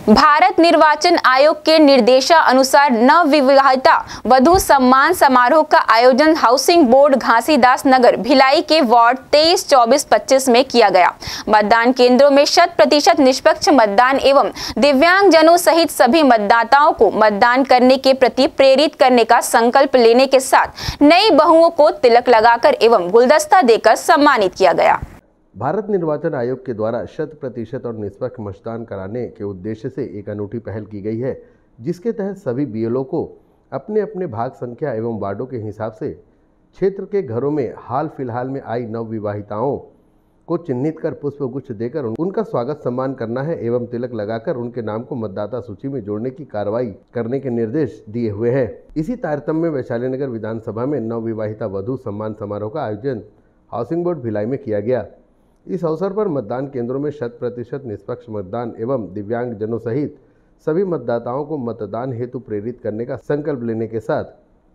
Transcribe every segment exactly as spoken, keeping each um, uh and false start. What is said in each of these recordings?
भारत निर्वाचन आयोग के निर्देशानुसार नवविवाहिता वधू सम्मान समारोह का आयोजन हाउसिंग बोर्ड घासीदास नगर भिलाई के वार्ड तेईस, चौबीस, पच्चीस में किया गया। मतदान केंद्रों में शत प्रतिशत निष्पक्ष मतदान एवं दिव्यांगजनों सहित सभी मतदाताओं को मतदान करने के प्रति प्रेरित करने का संकल्प लेने के साथ नई बहुओं को तिलक लगाकर एवं गुलदस्ता देकर सम्मानित किया गया। भारत निर्वाचन आयोग के द्वारा शत प्रतिशत और निष्पक्ष मतदान कराने के उद्देश्य से एक अनूठी पहल की गई है, जिसके तहत सभी बीएलओ को अपने अपने भाग संख्या एवं वार्डों के हिसाब से क्षेत्र के घरों में हाल फिलहाल में आई नवविवाहिताओं को चिन्हित कर पुष्पगुच्छ देकर उनका स्वागत सम्मान करना है एवं तिलक लगाकर उनके नाम को मतदाता सूची में जोड़ने की कार्रवाई करने के निर्देश दिए हुए हैं। इसी तारतम्य में वैशाली नगर विधानसभा में नवविवाहिता वधू सम्मान समारोह का आयोजन हाउसिंग बोर्ड भिलाई में किया गया। इस अवसर पर मतदान केंद्रों में शत प्रतिशत निष्पक्ष मतदान एवं दिव्यांगजनों सहित सभी मतदाताओं को मतदान हेतु प्रेरित करने का संकल्प लेने के साथ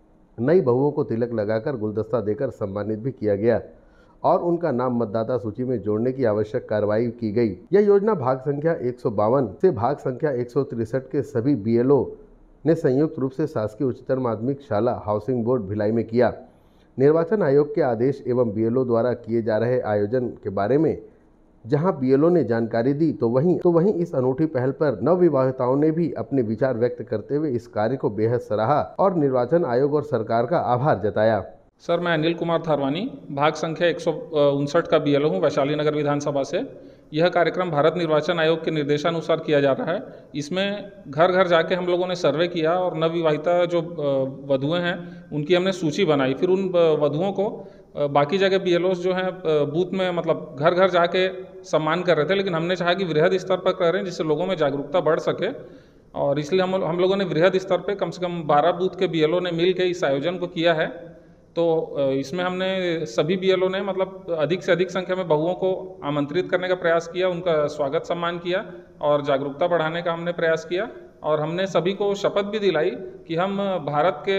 नई बहुओं को तिलक लगाकर गुलदस्ता देकर सम्मानित भी किया गया और उनका नाम मतदाता सूची में जोड़ने की आवश्यक कार्रवाई की गई। यह योजना भाग संख्या एक सौ बावन से भाग संख्या एक सौ तिरसठ के सभी बीएलओ ने संयुक्त रूप से शासकीय उच्चतर माध्यमिक शाला हाउसिंग बोर्ड भिलाई में किया। निर्वाचन आयोग के आदेश एवं बीएलओ द्वारा किए जा रहे आयोजन के बारे में जहां बीएलओ ने जानकारी दी तो वहीं तो वहीं इस अनूठी पहल पर नवविवाहिताओं ने भी अपने विचार व्यक्त करते हुए इस कार्य को बेहद सराहा और निर्वाचन आयोग और सरकार का आभार जताया। सर, मैं अनिल कुमार थारवानी भाग संख्या एक सौ उनसठ का बीएलओ हूँ वैशाली नगर विधानसभा से। यह कार्यक्रम भारत निर्वाचन आयोग के निर्देशानुसार किया जा रहा है। इसमें घर घर जाके हम लोगों ने सर्वे किया और नवविवाहिता जो वधुएं हैं उनकी हमने सूची बनाई। फिर उन वधुओं को बाकी जगह बीएलओस जो हैं बूथ में मतलब घर घर जाके सम्मान कर रहे थे, लेकिन हमने चाहा कि वृहद स्तर पर करें जिससे लोगों में जागरूकता बढ़ सके और इसलिए हम हम लोगों ने वृहद स्तर पर कम से कम बारह बूथ के बीएलओ ने मिल के इस आयोजन को किया है। तो इसमें हमने सभी बीएलओ ने मतलब अधिक से अधिक संख्या में बहुओं को आमंत्रित करने का प्रयास किया, उनका स्वागत सम्मान किया और जागरूकता बढ़ाने का हमने प्रयास किया और हमने सभी को शपथ भी दिलाई कि हम भारत के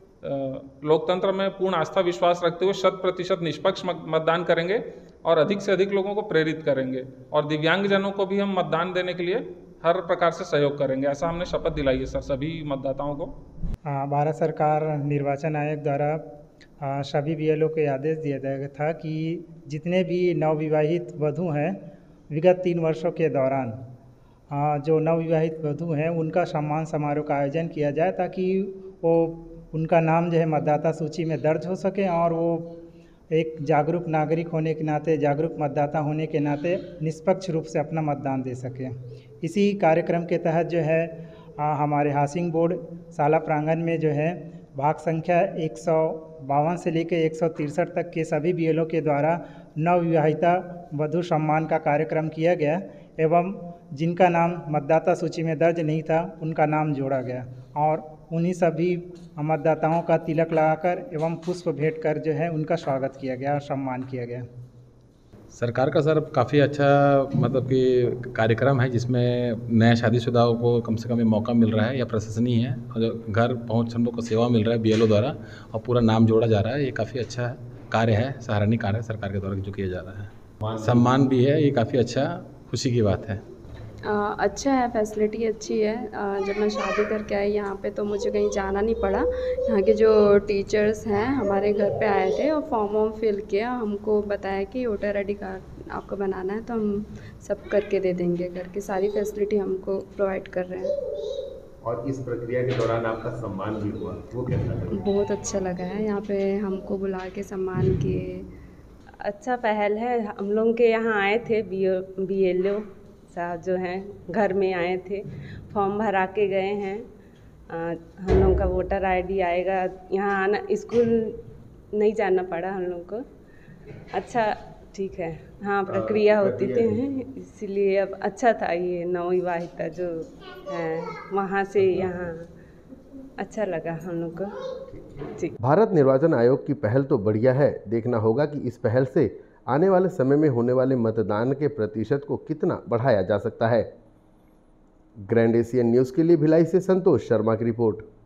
लोकतंत्र में पूर्ण आस्था विश्वास रखते हुए शत प्रतिशत निष्पक्ष मतदान करेंगे और अधिक से अधिक लोगों को प्रेरित करेंगे और दिव्यांगजनों को भी हम मतदान देने के लिए हर प्रकार से सहयोग करेंगे। ऐसा हमने शपथ दिलाई है सर सभी मतदाताओं को। भारत सरकार निर्वाचन आयोग द्वारा आ, सभी बीएलओ को आदेश दिया गया था कि जितने भी नवविवाहित वधू हैं विगत तीन वर्षों के दौरान आ, जो नवविवाहित वधू हैं उनका सम्मान समारोह का आयोजन किया जाए ताकि वो उनका नाम जो है मतदाता सूची में दर्ज हो सके और वो एक जागरूक नागरिक होने के नाते, जागरूक मतदाता होने के नाते निष्पक्ष रूप से अपना मतदान दे सके। इसी कार्यक्रम के तहत जो है आ, हमारे हाउसिंग बोर्ड शाला प्रांगण में जो है भाग संख्या एक सौ बावन से लेकर एक सौ तिरसठ तक के सभी बीएलओ के द्वारा नवविवाहिता वधू सम्मान का कार्यक्रम किया गया एवं जिनका नाम मतदाता सूची में दर्ज नहीं था उनका नाम जोड़ा गया और उन्हीं सभी मतदाताओं का तिलक लगाकर एवं पुष्प भेंट कर जो है उनका स्वागत किया गया और सम्मान किया गया। सरकार का सर काफ़ी अच्छा मतलब कि कार्यक्रम है जिसमें नए शादीशुदाओं को कम से कम ये मौका मिल रहा है या प्रशंसनीय है और घर पहुंच हम लोग को सेवा मिल रहा है बीएलओ द्वारा और पूरा नाम जोड़ा जा रहा है। ये काफ़ी अच्छा कार्य है, सराहनीय कार्य है सरकार के द्वारा जो किया जा रहा है। सम्मान भी है, ये काफ़ी अच्छा खुशी की बात है। आ, अच्छा है, फैसिलिटी अच्छी है। आ, जब मैं शादी करके आई यहाँ पे तो मुझे कहीं जाना नहीं पड़ा। यहाँ के जो टीचर्स हैं हमारे घर पे आए थे और फॉर्म वॉर्म फिल किया, हमको बताया कि वोटर आई डी कार्ड आपको बनाना है तो हम सब करके दे देंगे। करके सारी फैसिलिटी हमको प्रोवाइड कर रहे हैं। और इस प्रक्रिया के दौरान आपका सम्मान भी हुआ, वो कैसा लगा? बहुत अच्छा लगा है, यहाँ पे हमको बुला के सम्मान किए। अच्छा पहल है। हम लोग के यहाँ आए थे बी बी एल ओ साहब जो हैं घर में आए थे, फॉर्म भरा के गए हैं। आ, हम लोग का वोटर आईडी आएगा, यहाँ आना स्कूल नहीं जाना पड़ा हम लोग को। अच्छा ठीक है, हाँ प्रक्रिया होती थी इसीलिए अब अच्छा था। ये नवविवाहिता जो है वहाँ से यहाँ अच्छा लगा हम लोग को। भारत निर्वाचन आयोग की पहल तो बढ़िया है, देखना होगा कि इस पहल से आने वाले समय में होने वाले मतदान के प्रतिशत को कितना बढ़ाया जा सकता है। ग्रैंड एशियन न्यूज़ के लिए भिलाई से संतोष शर्मा की रिपोर्ट।